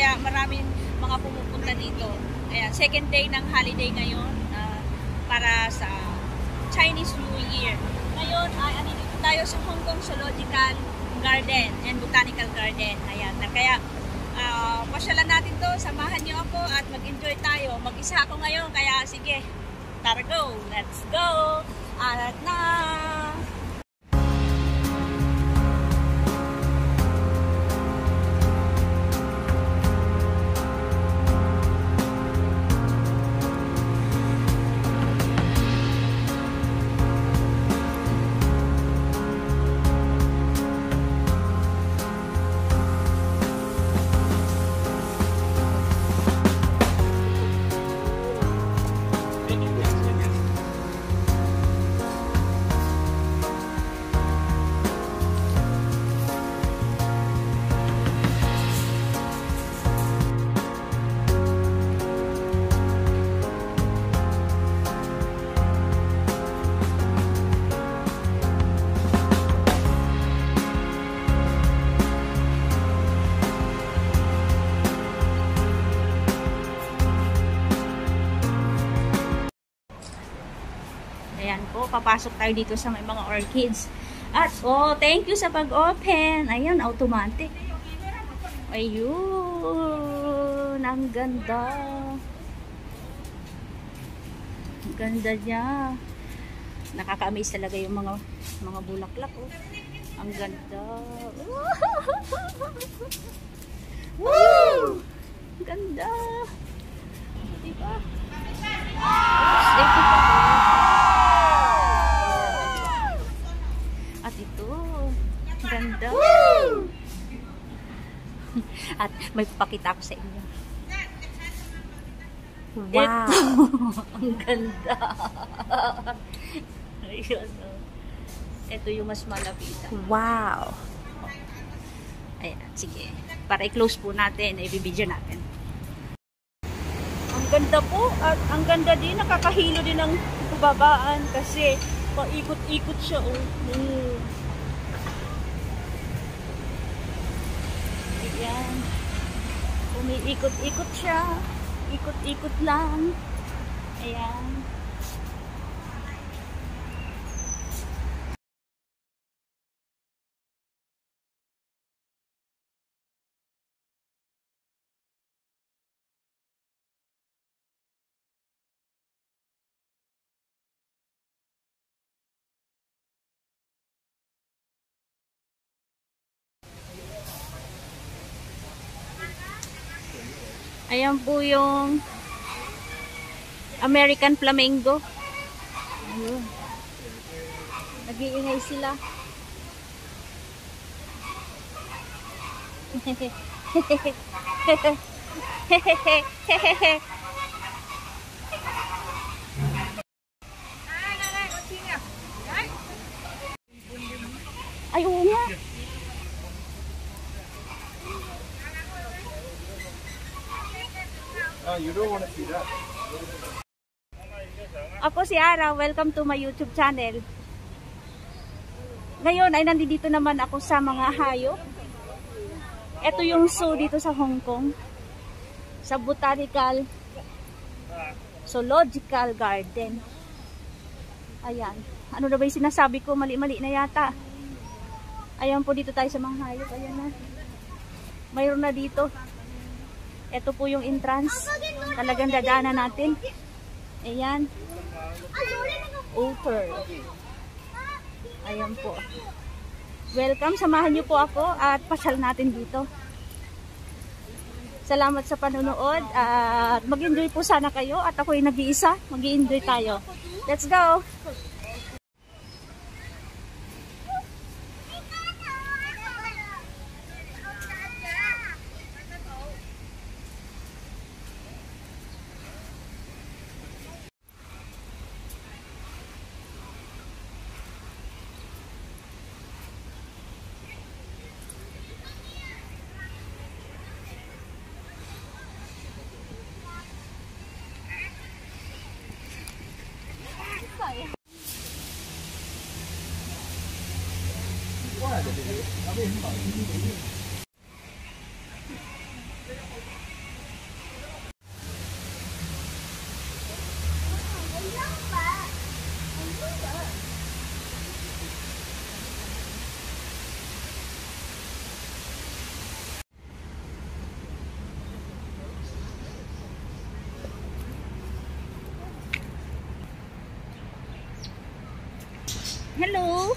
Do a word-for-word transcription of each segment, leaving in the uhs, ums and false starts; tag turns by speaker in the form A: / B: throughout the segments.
A: Kaya maraming mga pumupunta dito. Ayan, second day ng holiday ngayon uh, para sa Chinese New Year. Ngayon ay uh, dito tayo sa Hong Kong Zoological Garden and Botanical Garden. Ayan, kaya uh, pasyalan natin to, samahan niyo ako at mag-enjoy tayo. Mag-isa ako ngayon, kaya sige, tara go, let's go! Alat na! Ayan po, papasok tayo dito sa may mga orchids. At, oh, thank you sa pag-open. Ayan, automatic. Ayun, ang ganda. Ang ganda niya. Nakaka-amaze talaga yung mga mga bulaklak, oh. Ang ganda. Woo! Ang ganda. Diba? Stay po pa. At ito, ganda. Woo! At may papakita ko sa inyo. Wow! Ang ganda. Ayun, oh. Ito yung mas malapitan. Wow! Ayan, sige. Para i-close po natin, i-video natin. Ang ganda po. At ang ganda din, nakakahilo din ng babaan kasi paikot-ikot siya, oh. Hmm. Ayan. Umiikot-ikot siya. Ikot-ikot lang. Ayan. Ayan po yung American Flamingo. Ayun. Nag-iingay sila. Ay, oo nga.
B: Oh, you don't want to see that.
A: Ako si Ara, welcome to my YouTube channel. Ngayon ay nandito naman ako sa mga hayop. Ito yung zoo dito sa Hong Kong. Sa Botanical Zoological Garden. Ayan. Ano na ba yung sinasabi ko? Mali-mali na yata. Ayan po, dito tayo sa mga hayop. Ayan na. Mayroon na dito. Ito po yung entrance. Talagang dadaanan natin. Ayan. Otter. Ayan po. Welcome. Samahan niyo po ako at pasyal natin dito. Salamat sa panonood. At mag-enjoy po sana kayo. At ako'y nag-iisa. Mag-enjoy tayo. Let's go! Hello.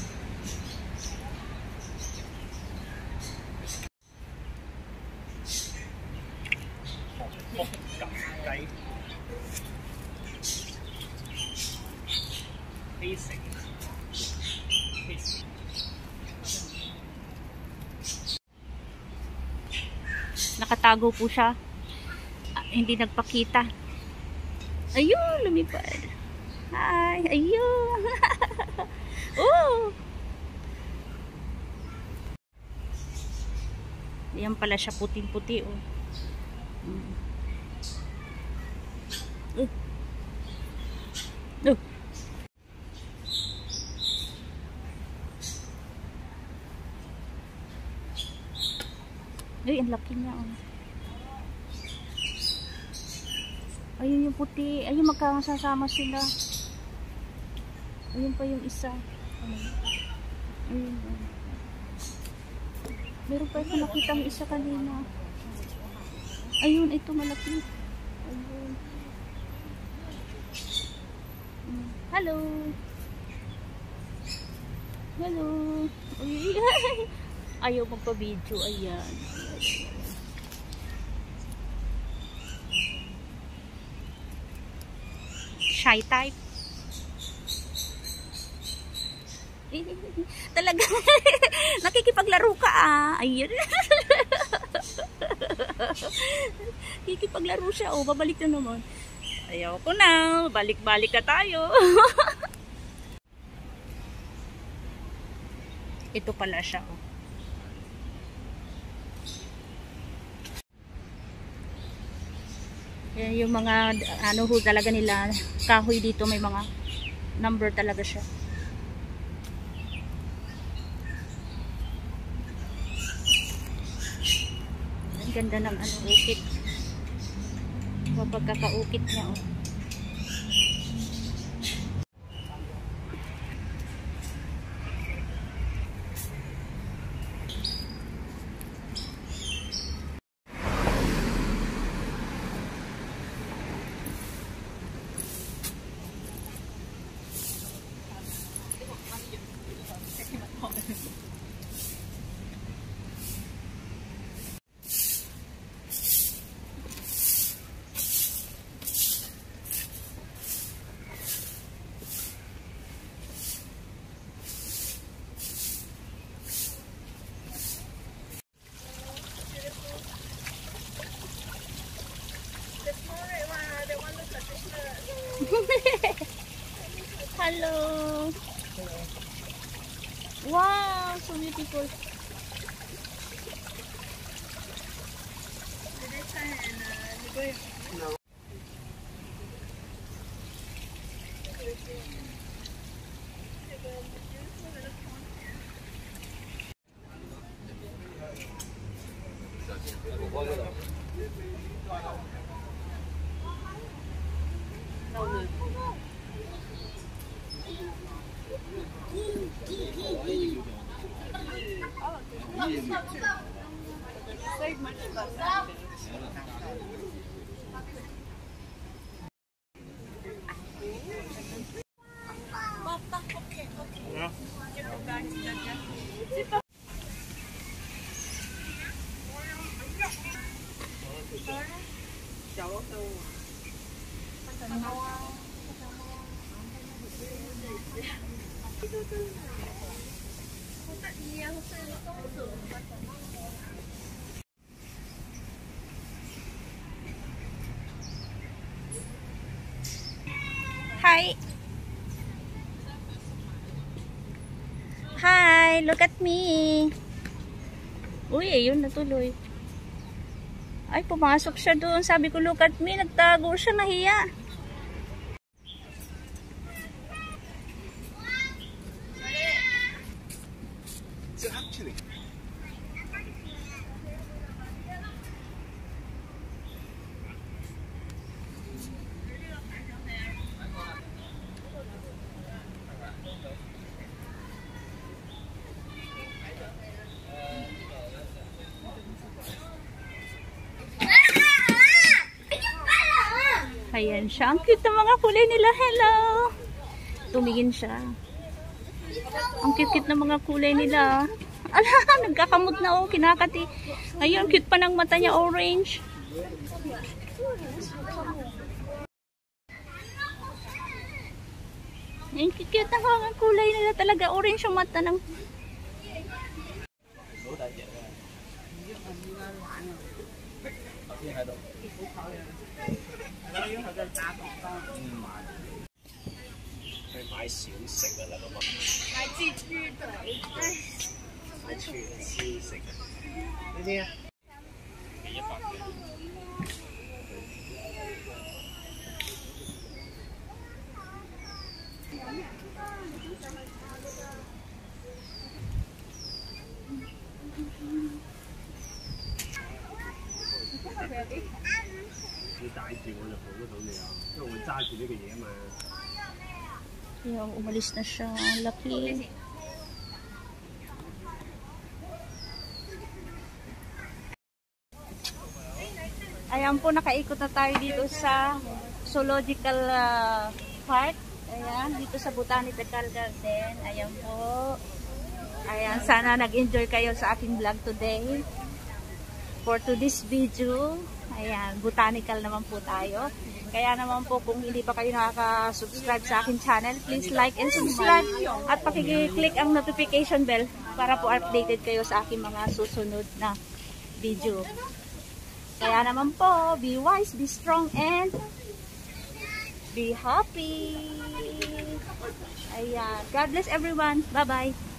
A: Nakatago po siya. Ah, hindi nagpakita. Ayun, lumipad. Hi, ayun. Oh. Yan pala siya, puting-puti oh. Mm. Uh. Uh. Ay, ang laki niya oh. Ayun yung puti. Ayun, magkakasama sila. Ayun pa yung isa. Ayun. Meron pa ito nakita ang isa kanina. Ayun, ito malaki. Ayun. Hello. Hello. Ayaw magpa-video. Ayan. Shy type. Talaga. Nakikipaglaro ka ah. Ayun. Nakikipaglaro siya. Oh, babalik na naman. Ayaw ko na. Balik-balik ka tayo. Ito pala siya. Oh. Yan yung mga ano ho talaga nila kahoy dito, may mga number talaga siya. Ang ganda ng ano ukit. Kapag kakaukit niya oh. Hello. Wow, so beautiful. No. Hi. Hi, look at me. Uy, ayun natuloy. Ay, pumasok siya doon. Sabi ko, look at me. Nagtago siya, nahiya.
B: So actually,
A: ayan siya. Ang cute ng mga kulay nila. Hello. Tumingin siya. Ang cute-cute ng mga kulay nila. Ala, nagkakamot na oh, kinakati. Ayun, cute pa ng mata niya, orange. Ang cute-cute na mga kulay nila talaga, orange yung mata ng... Yung umalis na siya, laki. Ayan po, nakaikot na tayo dito sa zoological uh, park. Ayan, dito sa Botanical Garden. Ayan po. Ayan, sana nag-enjoy kayo sa aking vlog today. For today's video, ayan, botanical naman po tayo. Kaya naman po, kung hindi pa kayo nakaka-subscribe sa aking channel, please like and subscribe. At pakiclick ang notification bell para po updated kayo sa aking mga susunod na video. Kaya naman po, be wise, be strong, and be happy. Ayan. God bless everyone. Bye-bye.